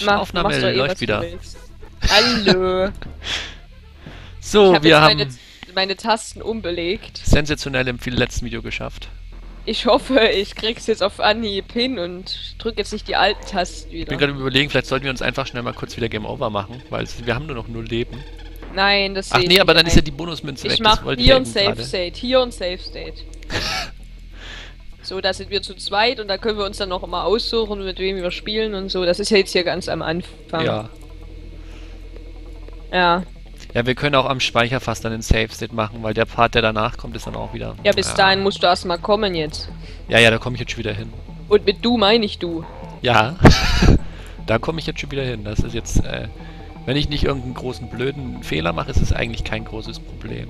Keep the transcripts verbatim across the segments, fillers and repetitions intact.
Mach, Aufnahme eh, läuft wieder. Hallo. So, ich hab wir jetzt haben meine, meine Tasten umbelegt. sensationell im viel letzten Video geschafft. Ich hoffe, ich krieg's jetzt auf Anhieb hin und drück jetzt nicht die alten Tasten Ich bin wieder. gerade überlegen, vielleicht sollten wir uns einfach schnell mal kurz wieder Game Over machen, weil es, wir haben nur noch null Leben. Nein, das Ach sehe nee, ich aber nicht dann ist ein. ja die Bonusmünze weg. Ich Das mach wollte ich hier ja und eben Safe gerade. State, hier und Safe State. So, da sind wir zu zweit und da können wir uns dann noch immer aussuchen, mit wem wir spielen und so. Das ist ja jetzt hier ganz am Anfang. Ja. Ja. Ja, wir können auch am Speicherfass dann den Safe State machen, weil der Part, der danach kommt, ist dann auch wieder... Ja, bis dahin musst du erstmal kommen jetzt. Ja, ja, da komme ich jetzt schon wieder hin. Und mit du meine ich du. Ja. Da komme ich jetzt schon wieder hin. Das ist jetzt, äh, wenn ich nicht irgendeinen großen blöden Fehler mache, ist es eigentlich kein großes Problem.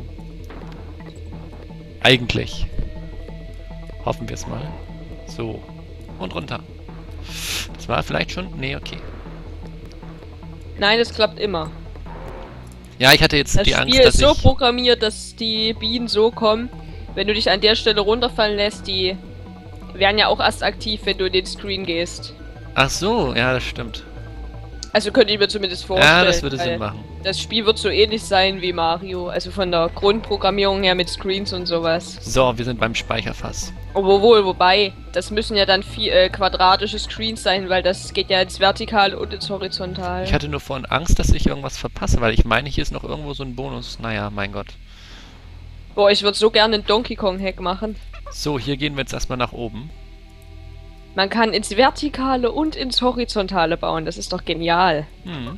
Eigentlich. Hoffen wir es mal. So. Und runter. Das war vielleicht schon... Nee, okay. Nein, das klappt immer. Ja, ich hatte jetzt Das die Spiel Angst, dass ist so ich... programmiert, dass die Bienen so kommen, wenn du dich an der Stelle runterfallen lässt, die werden ja auch erst aktiv, wenn du in den Screen gehst. Ach so, ja, das stimmt. Also könnte ich mir zumindest vorstellen. Ja, das würde weil Sinn machen. Das Spiel wird so ähnlich sein wie Mario, also von der Grundprogrammierung her mit Screens und sowas. So, wir sind beim Speicherfass. Obwohl, wobei, das müssen ja dann vier äh, quadratische Screens sein, weil das geht ja ins Vertikal und ins Horizontal. Ich hatte nur vorhin Angst, dass ich irgendwas verpasse, weil ich meine, hier ist noch irgendwo so ein Bonus. Naja, mein Gott. Boah, ich würde so gerne einen Donkey Kong Hack machen. So, hier gehen wir jetzt erstmal nach oben. Man kann ins Vertikale und ins Horizontale bauen, das ist doch genial. Hm.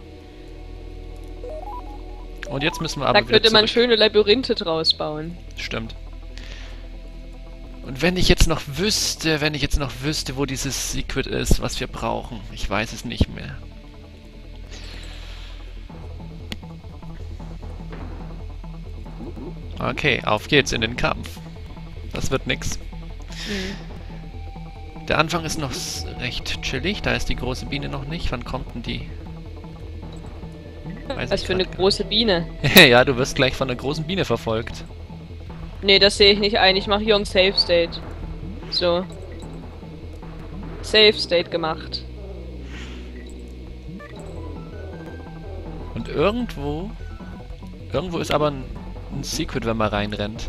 Und jetzt müssen wir aber Da wieder könnte man zurück. schöne Labyrinthe draus bauen. Stimmt. Und wenn ich jetzt noch wüsste, wenn ich jetzt noch wüsste, wo dieses Secret ist, was wir brauchen. Ich weiß es nicht mehr. Okay, auf geht's in den Kampf. Das wird nix. Mhm. Der Anfang ist noch s- recht chillig, da ist die große Biene noch nicht. Wann kommt denn die? Weiß Was ich für eine grad große Biene. gar nicht. Ja, du wirst gleich von einer großen Biene verfolgt. Nee, das sehe ich nicht ein. Ich mache hier ein Save State. So. Save State gemacht. Und irgendwo... Irgendwo ist aber ein, ein Secret, wenn man reinrennt.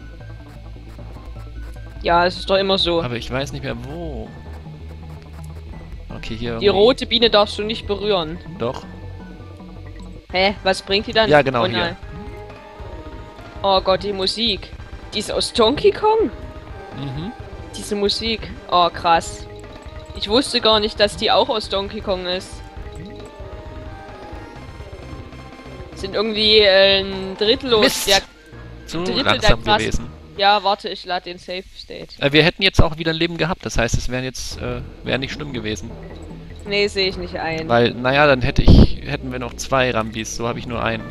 Ja, es ist doch immer so. Aber ich weiß nicht mehr wo. Okay, hier Die irgendwie. rote Biene darfst du nicht berühren. Doch. Hä? Was bringt die dann? Ja, genau, oh, hier. nein. Oh Gott, die Musik. Die ist aus Donkey Kong? Mhm. Diese Musik. Oh, krass. Ich wusste gar nicht, dass die auch aus Donkey Kong ist. Sind irgendwie äh, ein Drittel oder Mist! der Zu Drittel langsam der krassen- gewesen. Ja, warte, ich lade den Save State. Äh, wir hätten jetzt auch wieder ein Leben gehabt, das heißt, es wären jetzt, äh, wäre nicht schlimm gewesen. Nee, sehe ich nicht ein. Weil, naja, dann hätte ich, hätten wir noch zwei Rambis, so habe ich nur einen.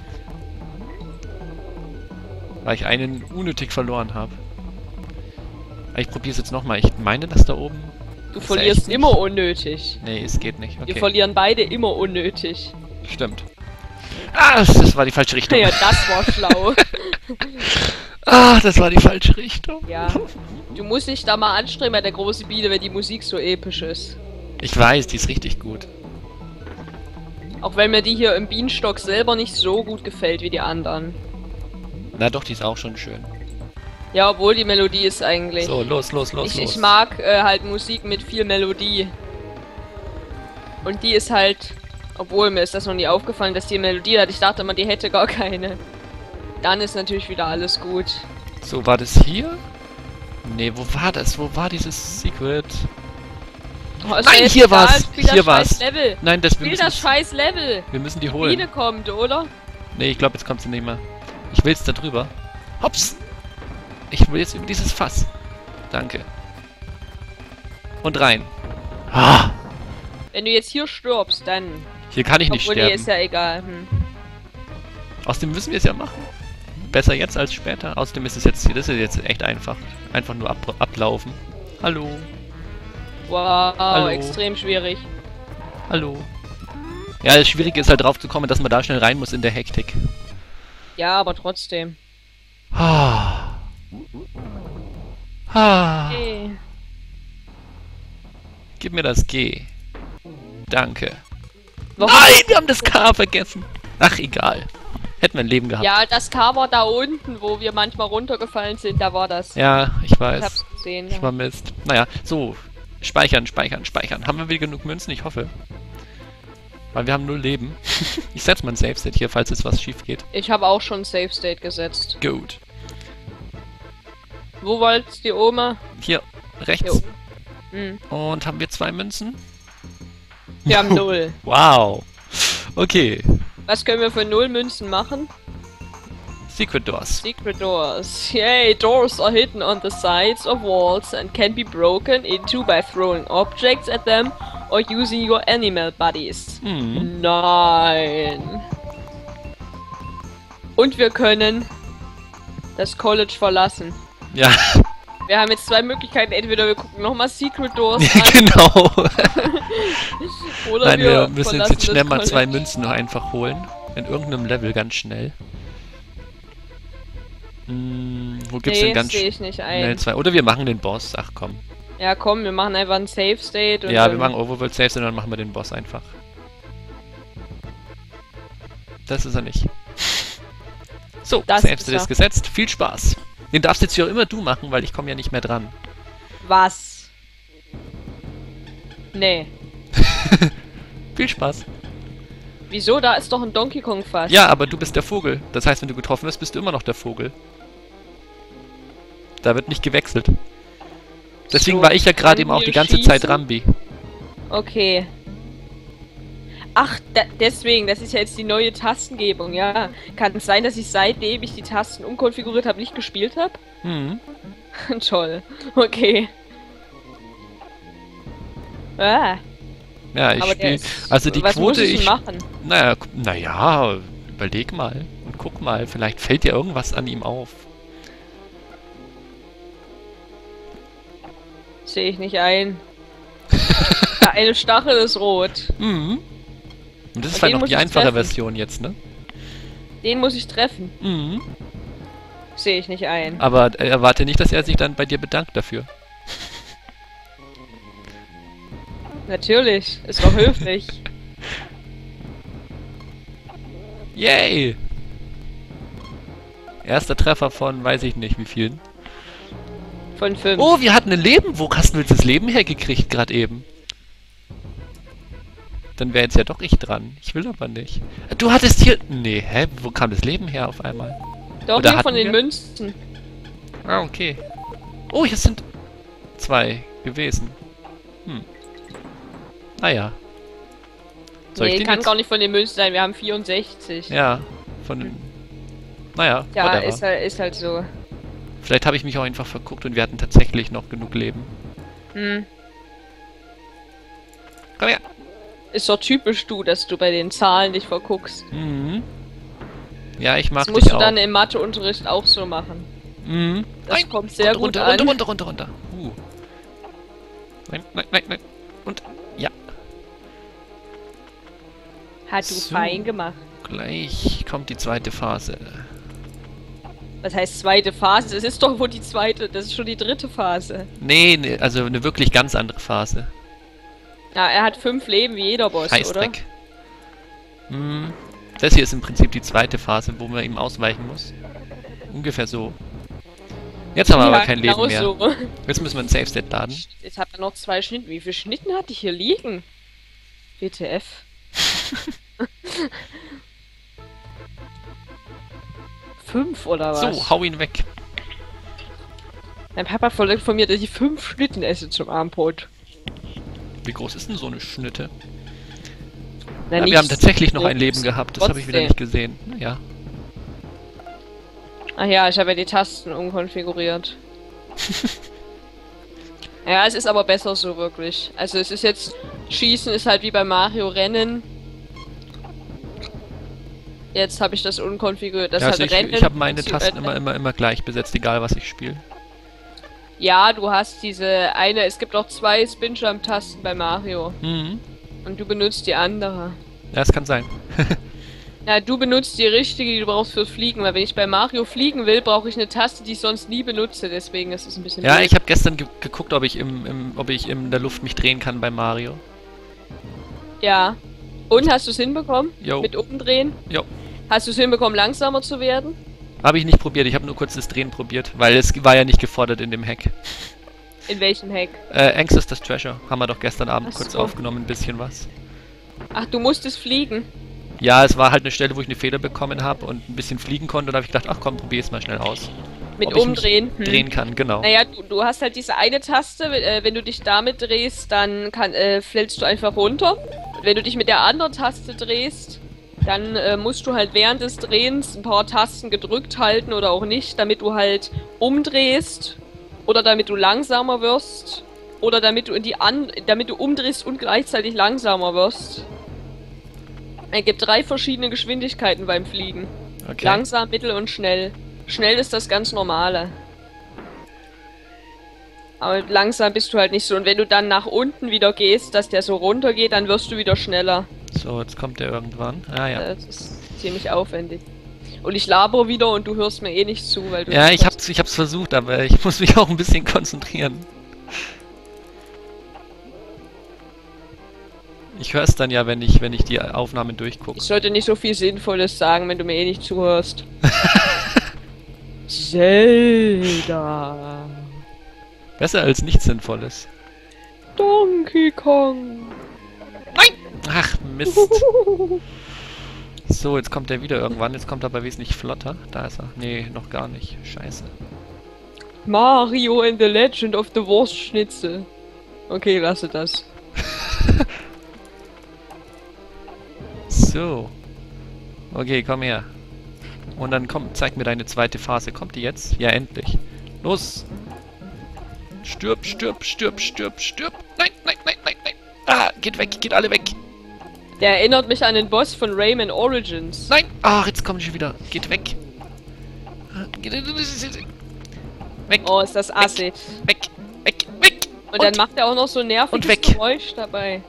Weil ich einen unnötig verloren habe. Ich probiere es jetzt nochmal. Ich meine, dass da oben... Du ist verlierst echt nicht. immer unnötig. Nee, es geht nicht. Wir Okay, verlieren beide immer unnötig. stimmt. Ah, das, das war die falsche Richtung. Ja, das war schlau. Ah, das war die falsche Richtung. Ja. Du musst dich da mal anstrengen bei der großen Biene, wenn die Musik so episch ist. Ich weiß, die ist richtig gut. Auch wenn mir die hier im Bienenstock selber nicht so gut gefällt wie die anderen. Na doch, die ist auch schon schön. Ja, obwohl die Melodie ist eigentlich... So, los, los, los, ich, los. ich mag äh, halt Musik mit viel Melodie. Und die ist halt... Obwohl, mir ist das noch nie aufgefallen, dass die Melodie hat. Ich dachte immer, die hätte gar keine. Dann ist natürlich wieder alles gut. So, war das hier? Nee, wo war das? Wo war dieses Secret? Oh, ist Nein, ja jetzt hier egal, war's. spiel das Hier scheiß war's. Level. Nein, das wir Spiel müssen, das scheiß Level. wir müssen die Die holen. Biene kommt, oder? Nee, ich glaube, jetzt kommt sie nicht mehr. Ich will jetzt da drüber. Hops! Ich will jetzt über dieses Fass. Danke. Und rein. Ah, Wenn du jetzt hier stirbst, dann... hier kann ich nicht Obwohl, nee, sterben. ist ja egal. Hm. Außerdem müssen wir es ja machen. Besser jetzt als später. Außerdem ist es jetzt, das ist jetzt echt einfach. Einfach nur ab, ablaufen. Hallo. Wow, Hallo. extrem schwierig. Hallo. Ja, das Schwierige ist halt drauf zu kommen, dass man da schnell rein muss in der Hektik. Ja, aber trotzdem. Ah. Ah. Okay. Gib mir das G. Danke. Warum? Nein, wir haben das K vergessen. Ach, egal. Hätten wir ein Leben gehabt. Ja, das K war da unten, wo wir manchmal runtergefallen sind, da war das. Ja, ich weiß. Ich hab's gesehen. Ich Ja. war Mist. Naja, so. Speichern, speichern, speichern. Haben wir wieder genug Münzen? Ich hoffe. Weil wir haben null Leben. Ich setze mal ein Save-State hier, falls jetzt was schief geht. Ich habe auch schon Safe State gesetzt. Gut. Wo wollt's die Oma? Hier, rechts. Jo. Hm. Und haben wir zwei Münzen? Wir haben null. Wow. Okay. Was können wir für null Münzen machen? Secret Doors. Secret doors. Yay, doors are hidden on the sides of walls and can be broken into by throwing objects at them or using your animal buddies. Hm. Nein. Und wir können das College verlassen. Ja, Wir haben jetzt zwei Möglichkeiten. Entweder wir gucken nochmal Secret Doors an genau. oder Nein, wir wir müssen jetzt, verlassen jetzt schnell das mal zwei College. Münzen noch einfach holen. In irgendeinem Level ganz schnell. Hm, wo gibt's Nee, denn ganz sehe ich nicht schnell ein. zwei? Oder wir machen den Boss. Ach komm. Ja, komm, wir machen einfach ein Safe State. Und Ja, dann wir machen Overworld Saves und dann machen wir den Boss einfach. Das ist er nicht. So, Das Save ist State er. ist gesetzt. Viel Spaß. Den darfst jetzt hier auch immer du machen, weil ich komme ja nicht mehr dran. Was? Nee. Viel Spaß. Wieso? Da ist doch ein Donkey Kong Fass. Ja, aber du bist der Vogel. Das heißt, wenn du getroffen wirst, bist du immer noch der Vogel. Da wird nicht gewechselt. Deswegen So, war ich ja gerade können eben auch wir die ganze schießen? Zeit Rambi. Okay. Ach, da, deswegen, das ist ja jetzt die neue Tastengebung, ja. Kann es sein, dass ich seitdem ich die Tasten umkonfiguriert habe, nicht gespielt habe? Hm. Toll. Okay. Ah, Ja, ich aber der spiele. ist, Also die was muss Quote, ich, denn ich. machen? Naja, gu- naja, überleg mal. Und guck mal, vielleicht fällt dir irgendwas an ihm auf. Sehe ich nicht ein. Ja, eine Stachel ist rot. Mhm. Und das ist Und vielleicht den noch muss die ich einfache treffen. Version jetzt, ne? Den muss ich treffen. Mhm. Sehe ich nicht ein. Aber äh, erwarte nicht, dass er sich dann bei dir bedankt dafür. Natürlich. Ist doch höflich. Yay! Erster Treffer von weiß ich nicht wie vielen. Von fünf. Oh, wir hatten ein Leben. Wo hast du jetzt das Leben hergekriegt gerade eben? Dann wäre jetzt ja doch ich dran. Ich will aber nicht. Du hattest hier... Nee, hä? Wo kam das Leben her auf einmal? Doch, oder hier hatten von den wir? Münzen. Ah, okay. Oh, hier sind zwei gewesen. Hm. Naja. Soll ich Nee, den kann jetzt? gar nicht von den Münzen sein. Wir haben vierundsechzig. Ja, von den... Naja, Ja, whatever. ist halt, ist halt so. Vielleicht habe ich mich auch einfach verguckt und wir hatten tatsächlich noch genug Leben. Hm. Komm her! Ist doch typisch du, dass du bei den Zahlen dich verguckst. Mhm. Ja, ich mag Das musst dich du auch. dann im Matheunterricht auch so machen. Mhm. Das Nein, kommt sehr gut runter, an. runter, runter, runter, runter. Uh. Nein, nein, nein, nein. Und ja, Hat du So. fein gemacht. gleich kommt die zweite Phase. Was heißt zweite Phase? Das ist doch wohl die zweite, das ist schon die dritte Phase. Nee, nee, also eine wirklich ganz andere Phase. Ja, er hat fünf Leben wie jeder Boss, oder? Heißdreck. Hm. Das hier ist im Prinzip die zweite Phase, wo man ihm ausweichen muss. Ungefähr so. Jetzt haben wir Ja, aber kein genau Leben mehr. so. Jetzt müssen wir ein Save State laden. Jetzt hat er noch zwei Schnitten. Wie viele Schnitten hatte ich hier liegen? W T F. Fünf oder was? So, hau ihn weg. Mein Papa verlangt von mir, dass ich fünf Schnitten esse zum Abendbrot. Wie groß ist denn so eine Schnitte? Na, Ja, nicht wir haben tatsächlich noch so ein Leben groß, gehabt. Das habe ich wieder trotzdem. nicht gesehen. Naja. Ach ja, ich habe ja die Tasten umkonfiguriert. Ja, es ist aber besser so wirklich. Also es ist jetzt... Schießen ist halt wie bei Mario Rennen. Jetzt habe ich das unkonfiguriert. Das Ja, also hat ich Rennen... ich habe meine zu- Tasten immer, immer, immer gleich besetzt, egal was ich spiele. Ja, du hast diese eine... Es gibt auch zwei Spin-Jump-Tasten bei Mario. Mhm. Und du benutzt die andere. Ja, es kann sein. Ja, du benutzt die richtige, die du brauchst fürs Fliegen. Weil wenn ich bei Mario fliegen will, brauche ich eine Taste, die ich sonst nie benutze. Deswegen ist es ein bisschen Ja, blöd. ich habe gestern ge geguckt, ob ich im, im, ob ich in der Luft mich drehen kann bei Mario. Ja. Und hast du es hinbekommen? Jo. Mit umdrehen? Jo. Hast du es hinbekommen, langsamer zu werden? Habe ich nicht probiert, ich habe nur kurz das Drehen probiert, weil es war ja nicht gefordert in dem Hack. In welchem Hack? Äh, Ancestors Treasure haben wir doch gestern Abend Ach kurz so. aufgenommen, ein bisschen was. Ach, du musstest fliegen. Ja, es war halt eine Stelle, wo ich eine Feder bekommen habe und ein bisschen fliegen konnte und da habe ich gedacht, ach komm, probier es mal schnell aus. Mit Ob ich mich umdrehen. Hm. drehen kann, genau. Naja, du, du hast halt diese eine Taste, äh, wenn du dich damit drehst, dann kann, äh, fällst du einfach runter. Und wenn du dich mit der anderen Taste drehst, dann äh, musst du halt während des Drehens ein paar Tasten gedrückt halten oder auch nicht, damit du halt umdrehst oder damit du langsamer wirst oder damit du in die an damit du umdrehst und gleichzeitig langsamer wirst. Es gibt drei verschiedene Geschwindigkeiten beim Fliegen. Okay. Langsam, mittel und schnell. Schnell ist das ganz normale. Aber langsam bist du halt nicht so. Und wenn du dann nach unten wieder gehst, dass der so runter geht, dann wirst du wieder schneller. So, jetzt kommt der irgendwann. Ah ja. Das ist ziemlich aufwendig. Und ich labere wieder und du hörst mir eh nicht zu, weil du... Ja, ich hab's, ich hab's versucht, aber ich muss mich auch ein bisschen konzentrieren. Ich hör's dann ja, wenn ich, wenn ich die Aufnahmen durchgucke. Ich sollte nicht so viel Sinnvolles sagen, wenn du mir eh nicht zuhörst. Zelda. Besser als nichts Sinnvolles. Donkey Kong. Nein! Ach, Mist. So, jetzt kommt er wieder irgendwann. Jetzt kommt er aber wesentlich flotter. Da ist er. Nee, noch gar nicht. Scheiße. Mario and the Legend of the Wurstschnitzel. Okay, lasse das. So. Okay, komm her. Und dann komm, zeig mir deine zweite Phase. Kommt die jetzt? Ja, endlich. Los! Stirb, stirb, stirb, stirb, stirb! Nein, nein, nein, nein, nein! Ah, geht weg, geht alle weg! Der erinnert mich an den Boss von Rayman Origins. Nein! Ach, jetzt kommt schon wieder. Geht weg! Weg! Oh, ist das assig. Weg! Weg! Weg! Und, und dann macht er auch noch so ein nerviges weg. Geräusch dabei.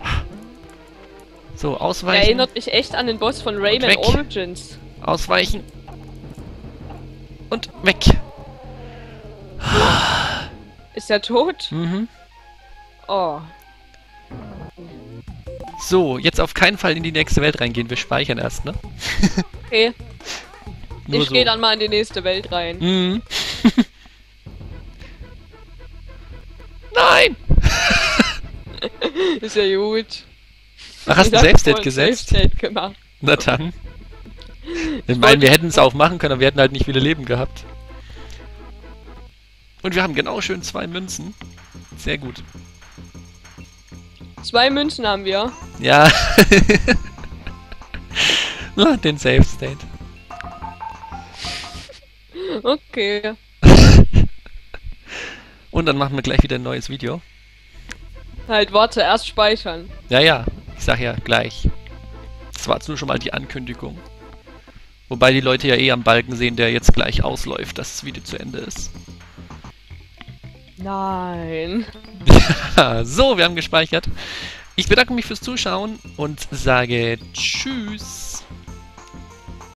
So, Der ausweichen. erinnert mich echt an den Boss von Rayman weg. Origins. Ausweichen. Und weg. Ist er tot? Mhm. Oh. So, jetzt auf keinen Fall in die nächste Welt reingehen. Wir speichern erst, ne? Okay. Nur Ich so. gehe dann mal in die nächste Welt rein. Mhm. Nein! Ist ja gut. Ach, hast du Ich ein hab Save-State voll gesetzt? Save-State gemacht. Na dann. Ich meine, wir hätten es auch machen können, aber wir hätten halt nicht viele Leben gehabt. Und wir haben genau schön zwei Münzen. Sehr gut. Zwei Münzen haben wir. Ja. Na, den Save State. Okay. Und dann machen wir gleich wieder ein neues Video. Halt, warte, erst speichern. Ja, ja. Ich sag ja gleich. Das war jetzt nur schon mal die Ankündigung. Wobei die Leute ja eh am Balken sehen, der jetzt gleich ausläuft, dass das Video zu Ende ist. Nein. Ja, so, wir haben gespeichert. Ich bedanke mich fürs Zuschauen und sage Tschüss.